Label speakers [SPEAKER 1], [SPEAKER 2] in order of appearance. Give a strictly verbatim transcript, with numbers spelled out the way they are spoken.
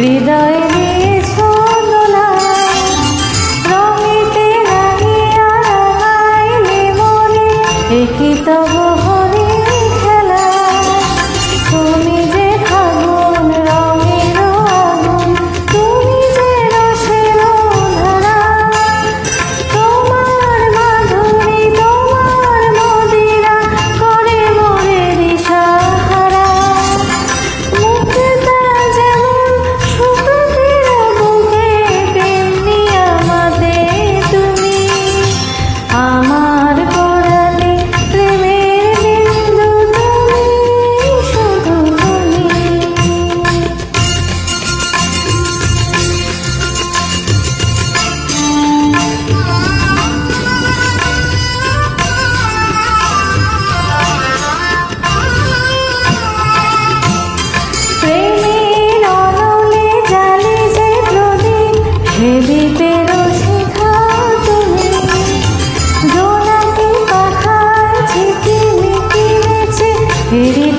[SPEAKER 1] হৃদয় দিয়েছো দোলায়, রঙেতে রাঙিয়া রাঙাইলে মনে একই তব হরি খেলা। তুমি যে ফাগুন রঙের আগুন, তুমি যে রসের ধারা, তোমার মাধুরী তোমার মদিরা করে মোরে দিশাহারা। মুক্তা যেমন সুখের বুকে, তেমনি আমাদের তুমি, আমার পরাণে প্রেমের বিন্দু তুমি, শুধু তুমি। প্রেমের অনলে জ্বালে যে প্রদীপ, সে দ্বীপেরও শিখা তুমি। জোনাকি পাখায় ঝিকিমিকি নেচে